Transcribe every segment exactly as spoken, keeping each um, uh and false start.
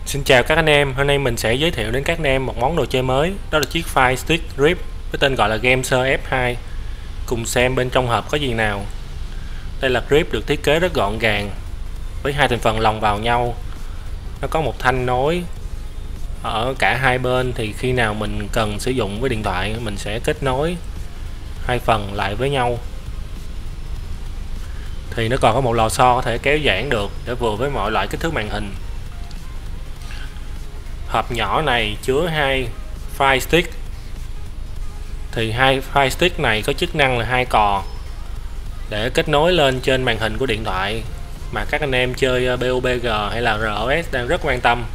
Xin chào các anh em, hôm nay mình sẽ giới thiệu đến các anh em một món đồ chơi mới. Đó là chiếc Fire Stick Grip với tên gọi là Gameser F hai. Cùng xem bên trong hộp có gì nào. Đây là grip được thiết kế rất gọn gàng với hai thành phần lồng vào nhau. Nó có một thanh nối ở cả hai bên, thì khi nào mình cần sử dụng với điện thoại mình sẽ kết nối hai phần lại với nhau. Thì nó còn có một lò xo có thể kéo giãn được để vừa với mọi loại kích thước màn hình. Hộp nhỏ này chứa hai Fire Stick. Thì hai Fire Stick này có chức năng là hai cò để kết nối lên trên màn hình của điện thoại mà các anh em chơi pê u bê giê hay là rờ o ét đang rất quan tâm.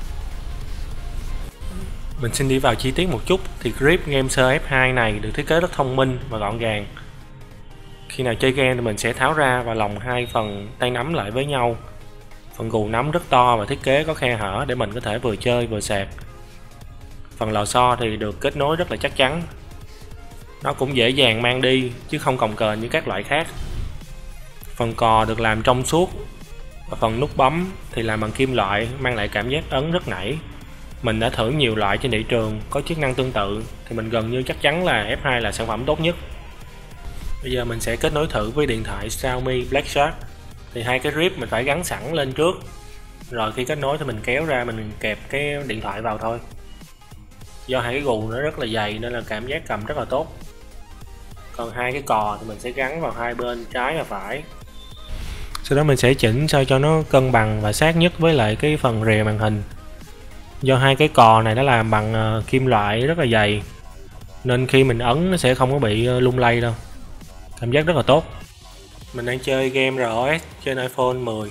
Mình xin đi vào chi tiết một chút. Thì grip Gameser F hai này được thiết kế rất thông minh và gọn gàng. Khi nào chơi game thì mình sẽ tháo ra và lồng hai phần tay nắm lại với nhau. Phần gù nắm rất to và thiết kế có khe hở để mình có thể vừa chơi vừa sạc. Phần lò xo thì được kết nối rất là chắc chắn. Nó cũng dễ dàng mang đi chứ không cồng kềnh như các loại khác. Phần cò được làm trong suốt và phần nút bấm thì làm bằng kim loại, mang lại cảm giác ấn rất nảy. Mình đã thử nhiều loại trên thị trường có chức năng tương tự thì mình gần như chắc chắn là F hai là sản phẩm tốt nhất. Bây giờ mình sẽ kết nối thử với điện thoại Xiaomi Black Shark. Thì hai cái grip mình phải gắn sẵn lên trước, rồi khi kết nối thì mình kéo ra, mình kẹp cái điện thoại vào thôi. Do hai cái gù nó rất là dày nên là cảm giác cầm rất là tốt. Còn hai cái cò thì mình sẽ gắn vào hai bên trái và phải. Sau đó mình sẽ chỉnh sao cho nó cân bằng và sát nhất với lại cái phần rìa màn hình. Do hai cái cò này nó làm bằng kim loại rất là dày nên khi mình ấn nó sẽ không có bị lung lay đâu. Cảm giác rất là tốt. Mình đang chơi game rờ o ét trên iPhone mười.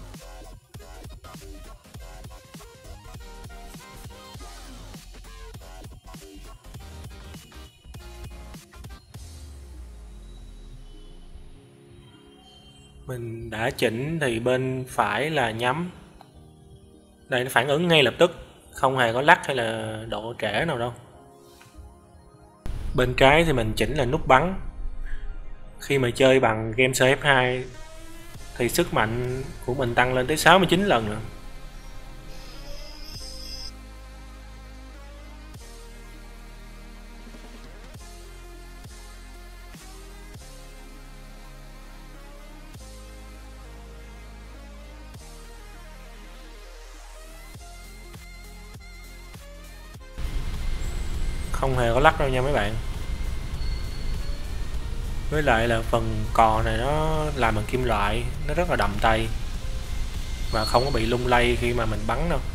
Mình đã chỉnh thì bên phải là nhắm. Đây nó phản ứng ngay lập tức, không hề có lắc hay là độ trễ nào đâu. Bên trái thì mình chỉnh là nút bắn. Khi mà chơi bằng Gameser F hai thì sức mạnh của mình tăng lên tới sáu mươi chín lần nữa. Không hề có lắc đâu nha mấy bạn. Với lại là phần cò này nó làm bằng kim loại, nó rất là đầm tay và không có bị lung lay khi mà mình bắn đâu.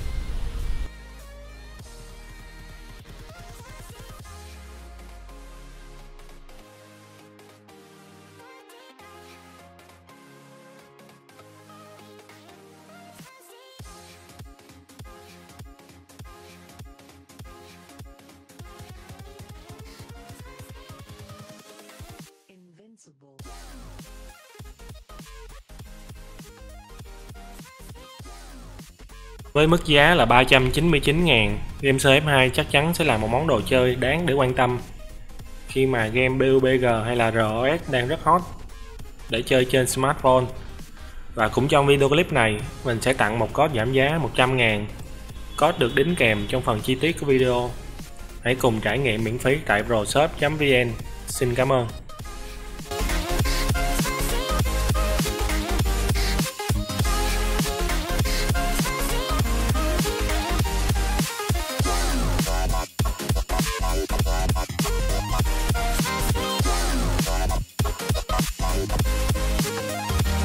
Với mức giá là ba trăm chín mươi chín ngàn, Gameser F hai chắc chắn sẽ là một món đồ chơi đáng để quan tâm khi mà game pê u bê giê hay là rờ o ét đang rất hot để chơi trên smartphone. Và cũng trong video clip này mình sẽ tặng một code giảm giá một trăm ngàn. Code được đính kèm trong phần chi tiết của video. Hãy cùng trải nghiệm miễn phí tại pro shop chấm vn. Xin cảm ơn.